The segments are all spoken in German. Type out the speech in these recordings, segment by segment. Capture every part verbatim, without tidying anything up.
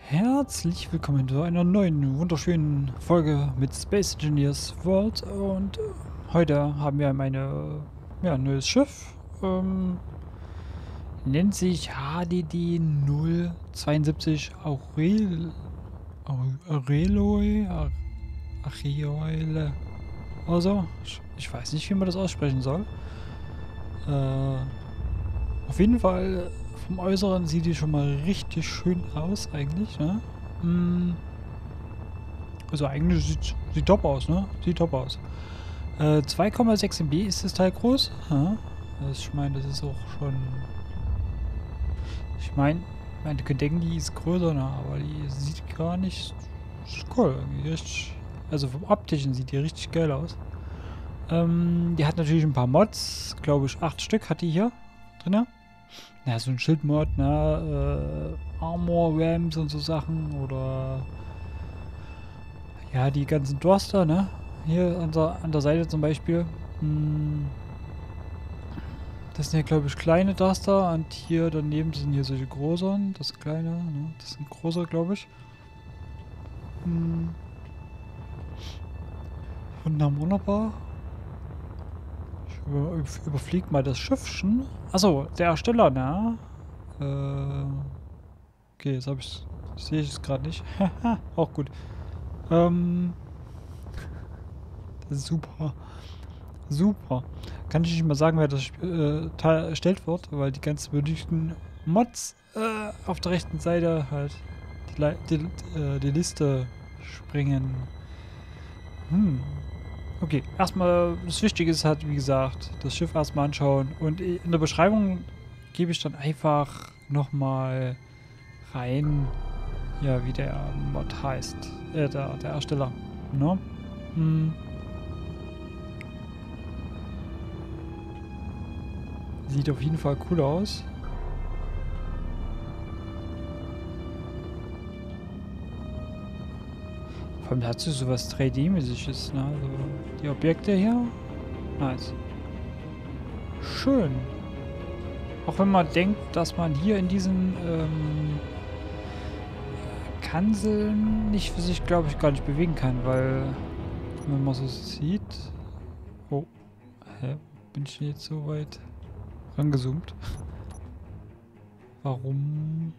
Herzlich willkommen zu einer neuen, wunderschönen Folge mit Space Engineers World. Und heute haben wir meine, ja, ein neues Schiff. Ähm, nennt sich H D D null zweiundsiebzig Aurel, Aureloi, Areole. Also, ich, ich weiß nicht, wie man das aussprechen soll. Äh, auf jeden Fall vom Äußeren sieht die schon mal richtig schön aus, eigentlich, ne? Mm, also eigentlich sieht, sieht top aus, ne? Sieht top aus. Äh, zwei Komma sechs M B ist das Teil groß. Ja? Das, ich meine, das ist auch schon... Ich meine, man könnte denken, die ist größer, ne? Aber die sieht gar nicht... Ist cool, irgendwie richtig... Also vom Optischen sieht die richtig geil aus. Ähm, die hat natürlich ein paar Mods. Glaube ich, acht Stück hat die hier drin. Ja, so ein Schildmod, ne? Äh, Armor Ramps und so Sachen. Oder... Ja, die ganzen Thruster, ne? Hier an der, an der Seite zum Beispiel. Hm. Das sind ja, glaube ich, kleine Thruster. Und hier daneben sind hier solche großen. Das kleine, ne? Das sind große, glaube ich. Hm. Wunderbar. Ich über, überfliege mal das Schiffchen. Achso, der Ersteller, ne? Äh. Okay, jetzt habe ich sehe ich es gerade nicht. Auch gut. Ähm. Das ist super. Super. Kann ich nicht mal sagen, wer das äh, Teil erstellt wird, weil die ganzen benötigten Mods äh, auf der rechten Seite halt die, die, äh, die Liste springen. Hm. Okay, erstmal, das Wichtige ist halt, wie gesagt, das Schiff erstmal anschauen und in der Beschreibung gebe ich dann einfach nochmal rein, ja, wie der Mod heißt, äh, der, der Ersteller, ne? Hm. Sieht auf jeden Fall cool aus. Vor allem hat sie sowas drei D-mäßiges, ne? Also die Objekte hier. Nice. Schön. Auch wenn man denkt, dass man hier in diesen ähm, Kanzeln nicht für sich, glaube ich, gar nicht bewegen kann, weil wenn man so sieht... Oh. Hä? Bin ich jetzt so weit rangezoomt? Warum?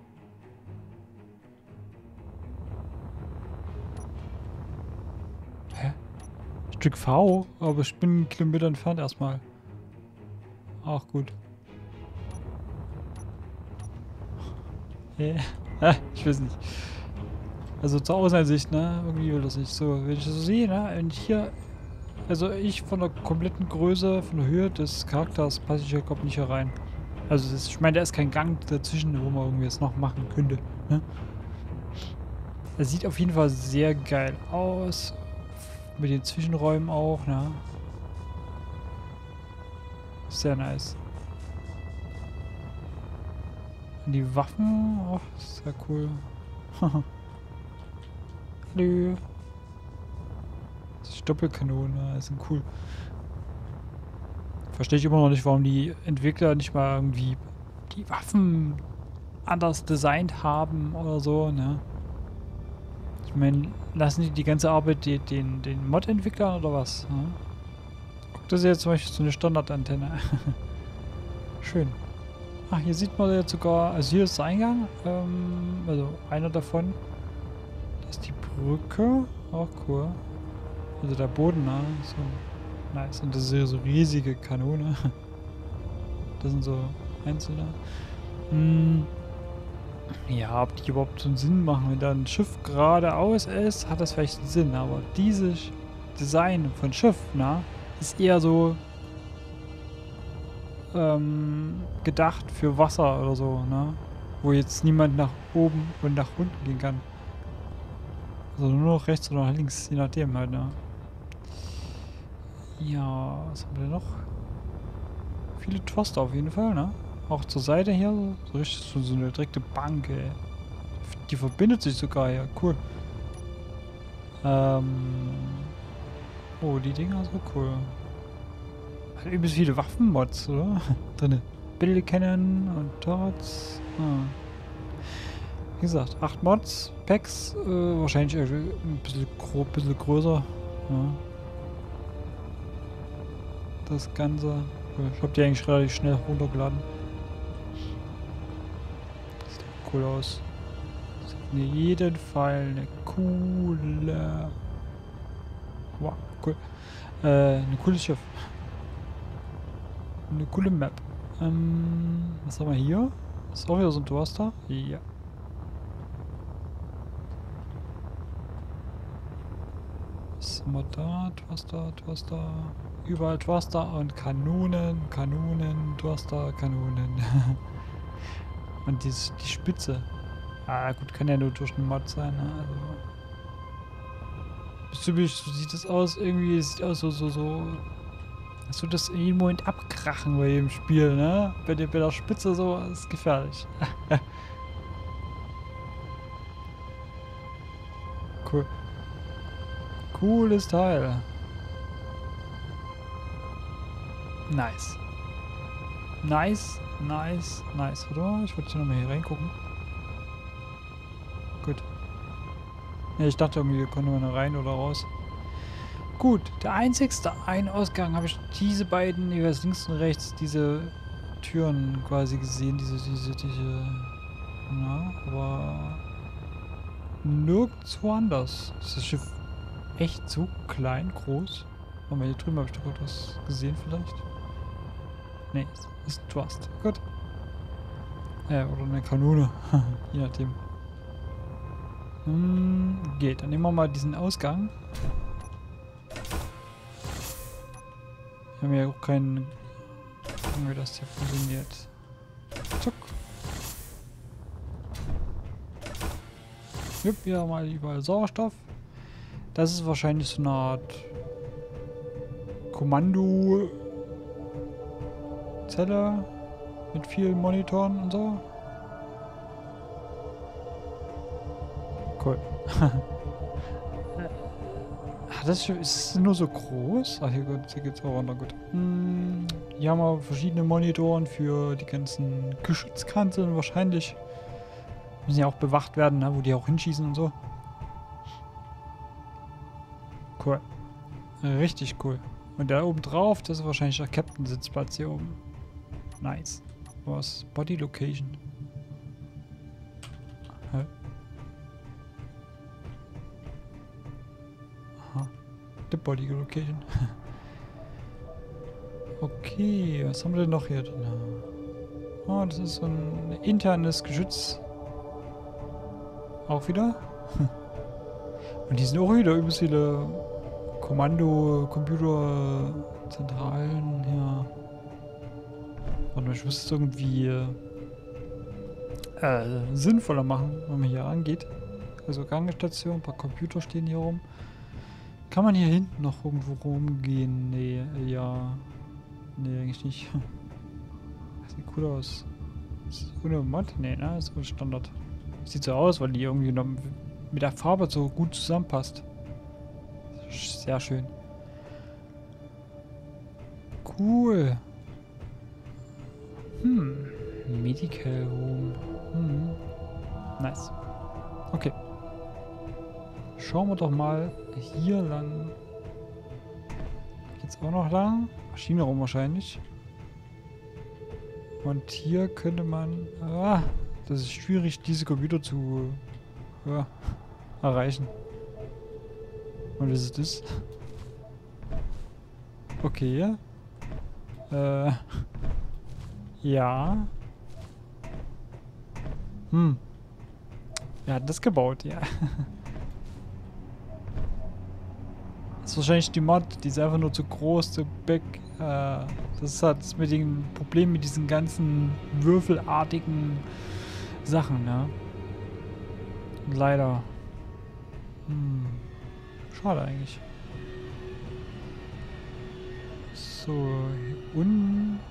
Hä? Stück V? Aber ich bin einen Kilometer entfernt erstmal. Ach gut. Hä? Ah, ich weiß nicht. Also zur Außenansicht, ne? Irgendwie will das nicht so. Wenn ich das so sehe, ne? Und hier... Also ich von der kompletten Größe, von der Höhe des Charakters passe ich hier überhaupt nicht herein. Also das, ich meine, da ist kein Gang dazwischen, wo man irgendwie es noch machen könnte. Ne? Es sieht auf jeden Fall sehr geil aus. Mit den Zwischenräumen auch, ne? Sehr nice. Und die Waffen, auch sehr cool. Hallo. Die Doppelkanone sind cool. Verstehe ich immer noch nicht, warum die Entwickler nicht mal irgendwie die Waffen anders designt haben oder so, ne? Ich meine, lassen die die ganze Arbeit die, den, den Mod-Entwicklern oder was? Ne? Guck, das ist jetzt zum Beispiel so eine Standardantenne. Schön. Ach, hier sieht man jetzt sogar, also hier ist der Eingang, ähm, also einer davon. Das ist die Brücke, auch cool. Also der Boden, ne? So nice. Und das ist ja so riesige Kanone. Das sind so einzelne. Hm. Ja, ob die überhaupt so einen Sinn machen, wenn da ein Schiff geradeaus ist, hat das vielleicht einen Sinn. Aber dieses Design von Schiff, na, ist eher so ähm, gedacht für Wasser oder so, ne? Wo jetzt niemand nach oben und nach unten gehen kann. Also nur noch rechts oder nach links, je nachdem halt, ne? Ja, was haben wir denn noch? Viele Thruster auf jeden Fall, ne? Auch zur Seite hier, so richtig so, so eine direkte Bank, ey. Die verbindet sich sogar hier, cool. Ähm. Oh, die Dinger sind cool. Hat übelst viele Waffenmods, oder? Drinne. Battle Cannon und Turrets. Ah. Wie gesagt, acht Mods, Packs, äh, wahrscheinlich irgendwie ein bisschen, grob, ein bisschen größer. Ja. Das Ganze. Ich habe die eigentlich relativ schnell runtergeladen. Das sieht cool aus. Das ist auf jeden Fall eine coole. Wow, cool. Äh, ein cooles Schiff. Eine coole Map. Ähm, was haben wir hier? Ist auch wieder so ein Thruster? Ja. Was haben wir da? Thruster, Thruster. Überall Thruster und Kanonen, Kanonen, Thruster, Kanonen. Und die, die Spitze. Ah gut, kann ja nur durch den Mod sein, ne? Also. Typisch, so sieht das aus. Irgendwie sieht aus so, so, so. Als würde das in jedem Moment abkrachen bei dem Spiel, ne? Bei der, bei der Spitze so, ist gefährlich. Cool. Cooles Teil. Nice. Nice, nice, nice. Warte mal, ich wollte hier nochmal hier reingucken. Gut. Ja, ich dachte irgendwie, konnte man da rein oder raus. Gut, der einzigste Ein-Ausgang habe ich diese beiden, jeweils links und rechts, diese Türen quasi gesehen. Diese, diese, diese. Na, aber nirgendwo anders. Ist das Schiff echt so klein, groß? Warte mal, hier drüben habe ich doch etwas gesehen vielleicht. Ne, ist ein Trust. Gut. Ja, oder eine Kanone. Je nachdem. Hm, geht. Dann nehmen wir mal diesen Ausgang. Wir haben ja auch keinen... Gucken, wie das hier funktioniert. Zuck. Jupp, wieder mal überall Sauerstoff. Das ist wahrscheinlich so eine Art Kommando Zelle mit vielen Monitoren und so. Cool. Ach, das ist, ist es nur so groß? Ach, hier, hier geht's auch runter. Gut. Hm, hier haben wir verschiedene Monitoren für die ganzen Geschützkanzeln wahrscheinlich. Müssen ja auch bewacht werden, ne, wo die auch hinschießen und so. Cool. Richtig cool. Und da oben drauf, das ist wahrscheinlich der Captain-Sitzplatz hier oben. Nice. Was? Body Location. Hä? Aha. The Body Location. Okay, was haben wir denn noch hier drin? Oh, das ist so ein internes Geschütz. Auch wieder. Und die sind auch wieder übelst viele Kommando, Computer, Zentralen, ja. Warte mal, ich muss es irgendwie äh, sinnvoller machen, wenn man hier rangeht. Also Gangstation, ein paar Computer stehen hier rum. Kann man hier hinten noch irgendwo rumgehen? Nee, ja. Nee, eigentlich nicht. Das sieht cool aus. Ist das ohne Mod? Nee, ne? Das ist Standard. Sieht so aus, weil die irgendwie noch mit der Farbe so gut zusammenpasst. Sehr schön. Cool. Hm. Medical Room. Hm. Nice. Okay. Schauen wir doch mal hier lang. Geht's auch noch lang? Maschinenraum wahrscheinlich. Und hier könnte man... Ah, das ist schwierig, diese Computer zu ja, erreichen. Und was ist das? Okay. Äh. Ja. Hm. Wer hat das gebaut? Ja. Das ist wahrscheinlich die Mod, die ist einfach nur zu groß, zu big. Äh, das hat mit dem Problem mit diesen ganzen würfelartigen Sachen, ja. Leider. Hm. Schade eigentlich. So, unten.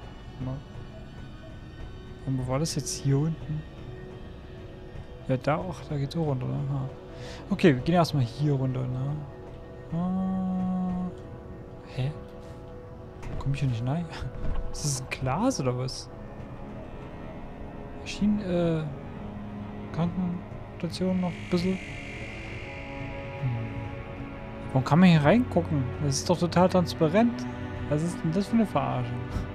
Und wo war das jetzt hier unten? Ja, da auch, da geht's auch runter, ne? Ah. Okay, wir gehen erstmal hier runter, ne? Ah. Hä? Komm ich hier nicht rein? Ist das ein Glas oder was? Maschinen, äh. Kranken. Station noch ein bisschen. Hm. Warum kann man hier reingucken? Das ist doch total transparent. Was ist denn das für eine Verarsche?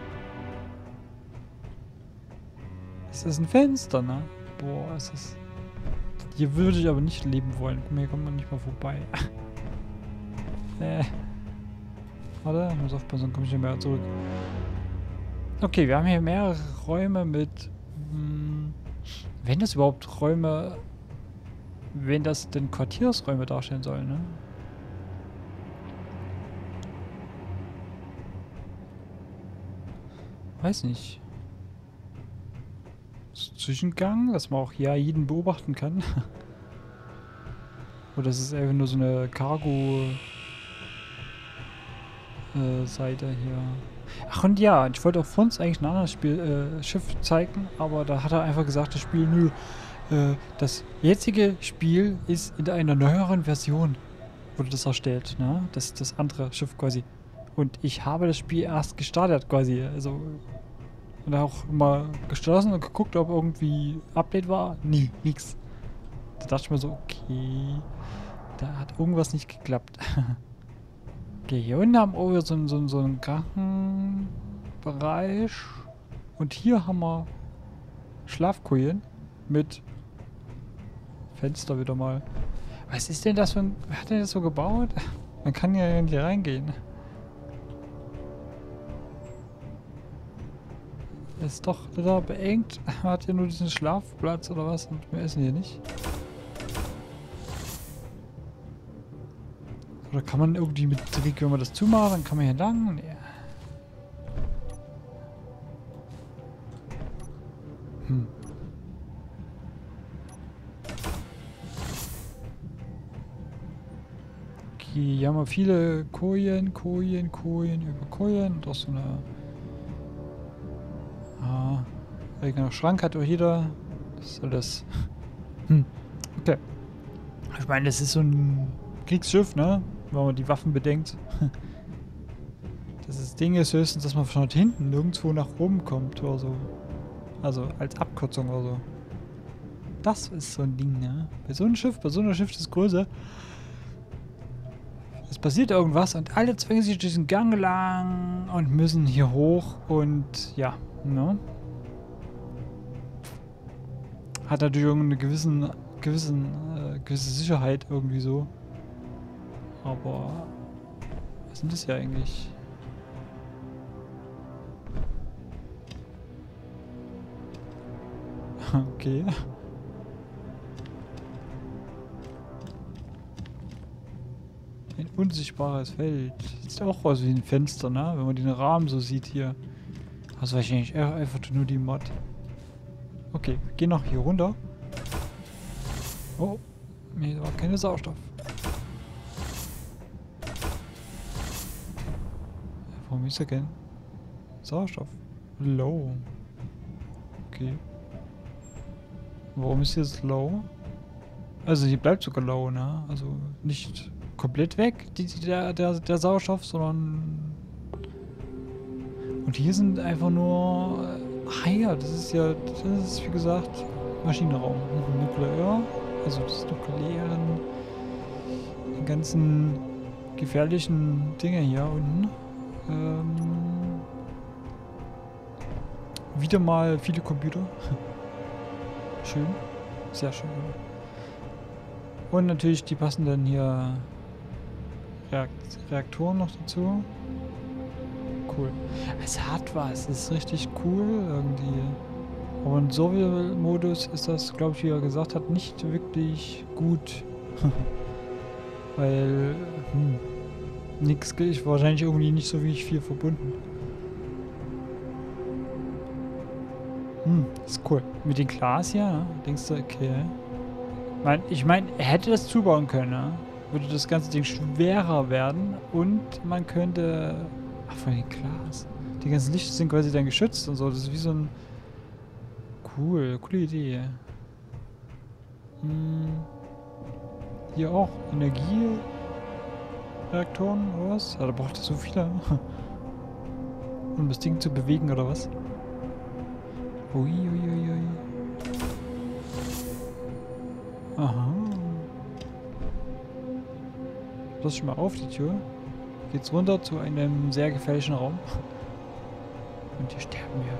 Das ist ein Fenster, ne? Boah, ist das... Hier würde ich aber nicht leben wollen. Guck mal, hier kommt man nicht mal vorbei. äh. Warte, ich muss aufpassen, dann komme ich nicht mehr zurück. Okay, wir haben hier mehrere Räume mit... Mh, wenn das überhaupt Räume... Wenn das denn Quartiersräume darstellen soll, ne? Weiß nicht. Zwischengang, dass man auch hier jeden beobachten kann. Oder ist es einfach nur so eine Cargo-Seite äh, hier. Ach und ja, ich wollte auch vor uns eigentlich ein anderes Spiel, äh, Schiff zeigen, aber da hat er einfach gesagt, das Spiel, nö, äh, das jetzige Spiel ist in einer neueren Version, wurde das erstellt, ne? Das, das andere Schiff quasi. Und ich habe das Spiel erst gestartet quasi, also... Und auch mal geschlossen und geguckt, ob irgendwie Update war. Nie, nix. Da dachte ich mir so, okay, da hat irgendwas nicht geklappt. Okay, hier unten haben wir so, so, so einen Krankenbereich. Und hier haben wir Schlafkojen mit Fenster wieder mal. Was ist denn das für ein... Wer hat denn das so gebaut? Man kann ja nicht reingehen. Ist doch da beengt. Hat ja nur diesen Schlafplatz oder was? Und wir essen hier nicht. Oder kann man irgendwie mit Trick, wenn man das zumacht, dann kann man hier lang? Nee. Hm. Okay, hier haben wir viele Kojen, Kojen, Kojen über Kojen. Und auch so eine... Ah, eigener Schrank hat auch jeder. Das ist alles. Hm. Okay. Ich meine, das ist so ein Kriegsschiff, ne? Wenn man die Waffen bedenkt. Das Ding ist höchstens, dass man von dort hinten nirgendwo nach oben kommt oder so. Also als Abkürzung oder so. Das ist so ein Ding, ne? Bei so einem Schiff, bei so einer Schiffsgröße. Es passiert irgendwas und alle zwingen sich diesen Gang lang und müssen hier hoch und ja. No. Hat natürlich irgendeine gewissen, gewissen, äh, gewisse Sicherheit irgendwie so. Aber was sind das hier eigentlich? Okay. Ein unsichtbares Feld. Sieht auch aus wie ein Fenster, ne? Wenn man den Rahmen so sieht hier. Das ist wahrscheinlich einfach nur die Mod. Okay, wir gehen noch hier runter. Oh, nee, da war keine Sauerstoff. Warum ist er kein Sauerstoff? Low. Okay. Warum ist hier das Low? Also hier bleibt sogar Low, ne? Also nicht komplett weg, die, der, der, der Sauerstoff, sondern... Und hier sind einfach nur... Ah ja, das ist ja... Das ist wie gesagt Maschinenraum. Nuklear. Also das nuklearen... Die ganzen gefährlichen Dinge hier unten. Ähm, wieder mal viele Computer. Schön. Sehr schön. Und natürlich die passenden hier Reakt Reaktoren noch dazu. Cool. Es hat was. Es ist richtig cool irgendwie. Aber im Survival-Modus ist das, glaube ich, wie er gesagt hat, nicht wirklich gut. Weil, hm, nix ist wahrscheinlich irgendwie nicht so wie ich viel verbunden. Hm, ist cool. Mit dem Glas hier, ne? Denkst du, okay. Mein, ich meine, er hätte das zubauen können, ne? Würde das ganze Ding schwerer werden und man könnte... Ach, von dem Glas. Die ganzen Lichter sind quasi dann geschützt und so. Das ist wie so ein... Cool, coole Idee. Hm. Hier auch Energiereaktoren oder was? Ja, da braucht es so viele. Um das Ding zu bewegen oder was? Uiuiui. Aha. Lass ich mal auf die Tür. Geht's runter zu einem sehr gefährlichen Raum. Und hier sterben wir.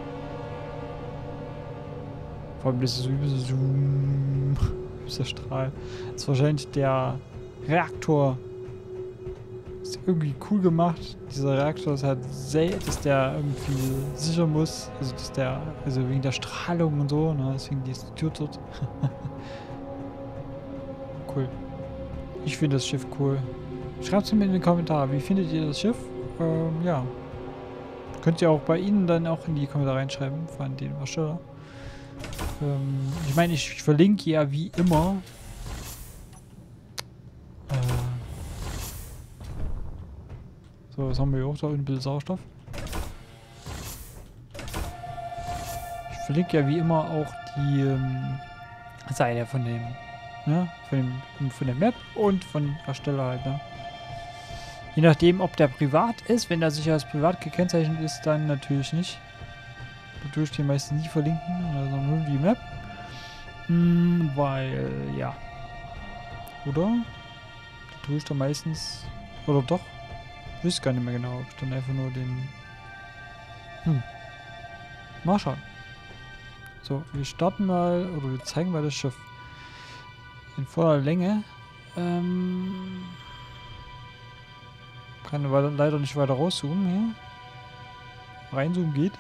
Vor allem das ist so übelst Zoom. Dieser Strahl. Das ist wahrscheinlich der Reaktor. Ist irgendwie cool gemacht. Dieser Reaktor ist halt sehr, dass der irgendwie sicher muss. Also dass der, also wegen der Strahlung und so, ne? Deswegen die Tür dort. Cool. Ich finde das Schiff cool. Schreibt es mir in den Kommentaren. Wie findet ihr das Schiff? Ähm, ja. Könnt ihr auch bei Ihnen dann auch in die Kommentare reinschreiben, von den Ersteller. Ähm, ich meine, ich verlinke ja wie immer äh, so, was haben wir hier auch da? Ein bisschen Sauerstoff. Ich verlinke ja wie immer auch die ähm, Seite von dem, ne? Von dem, von der Map und von Ersteller halt, ne? Je nachdem, ob der privat ist. Wenn er sicher als privat gekennzeichnet ist, dann natürlich nicht. Da tue ich den meistens nie verlinken, also nur die Map. Hm, weil, ja. Oder? Da tue ich dann meistens. Oder doch? Ich weiß gar nicht mehr genau, ob ich dann einfach nur den. Hm. Mal schauen. So, wir starten mal, oder wir zeigen mal das Schiff. In voller Länge. Ähm. Kann leider nicht weiter rauszoomen hier. Reinzoomen geht.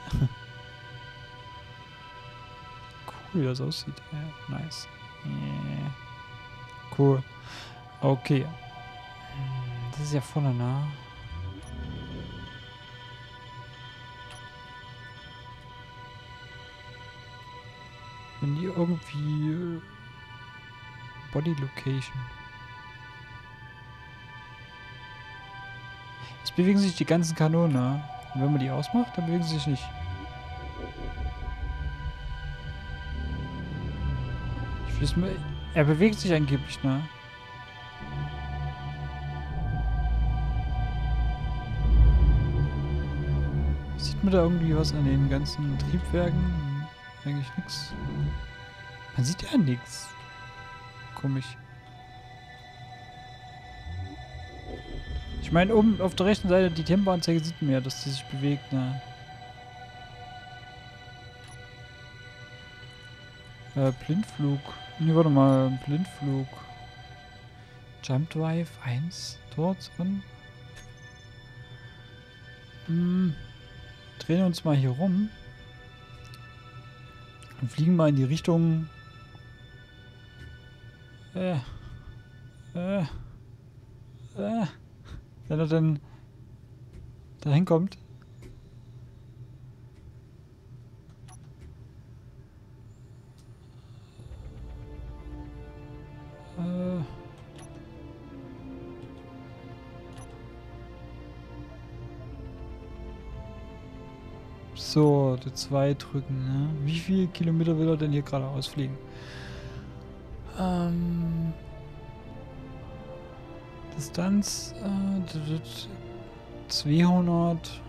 Cool, wie das aussieht. Ja, nice. Yeah. Cool. Okay. Das ist ja vorne nah. Wenn die irgendwie Body Location. Jetzt bewegen sich die ganzen Kanonen. Ne? Und wenn man die ausmacht, dann bewegen sie sich nicht. Ich weiß mal, er bewegt sich angeblich, ne? Sieht man da irgendwie was an den ganzen Triebwerken? Eigentlich nichts. Man sieht ja nichts. Komisch. Ich meine, oben auf der rechten Seite die Tempoanzeige sieht man ja, dass die sich bewegt, ne? Äh, Blindflug. Nee, warte mal, Blindflug. Jump Drive eins dort drin. Hm. Drehen uns mal hier rum. Und fliegen mal in die Richtung. Äh. Äh. Äh. Wenn er dann dahin kommt. Äh. So, die zwei drücken, ne? Wie viele Kilometer will er denn hier gerade ausfliegen? Ähm. Distanz äh, zweihundert.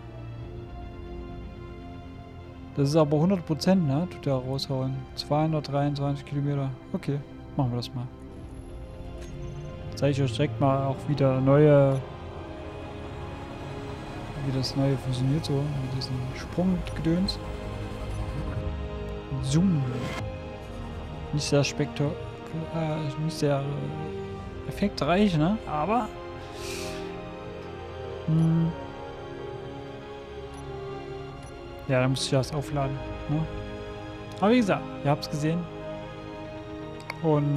Das ist aber hundert Prozent, ne? Tut er raushauen. zweihundertdreiundzwanzig Kilometer. Okay, machen wir das mal. Zeige ich euch direkt mal auch wieder neue, wie das neue funktioniert, so mit diesem Sprunggedöns. Zoom. Nicht sehr spektakulär, äh, nicht sehr äh, effektreich, ne? Aber hm, ja, da muss ich das aufladen. Ne? Aber wie gesagt, ihr habt es gesehen. Und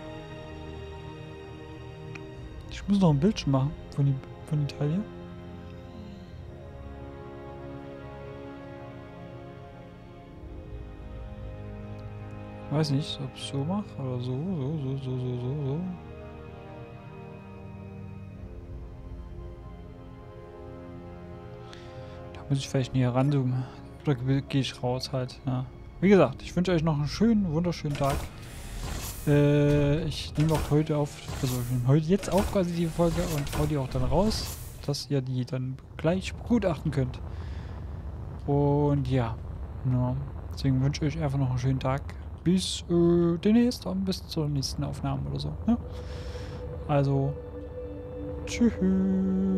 ich muss noch ein Bildschirm machen von dem von dem Teil hier. Weiß nicht, ob ich es so mache oder so, so, so, so, so, so, so. Da muss ich vielleicht näher ranzoomen. Oder gehe ich raus halt. Ja. Wie gesagt, ich wünsche euch noch einen schönen, wunderschönen Tag. Äh, ich nehme auch heute auf, also ich nehme heute jetzt auf quasi die Folge und hau die auch dann raus, dass ihr die dann gleich begutachten könnt. Und ja, ja. Deswegen wünsche ich euch einfach noch einen schönen Tag. bis äh, demnächst, bis zur nächsten Aufnahme oder so. Ne? Also, tschüss.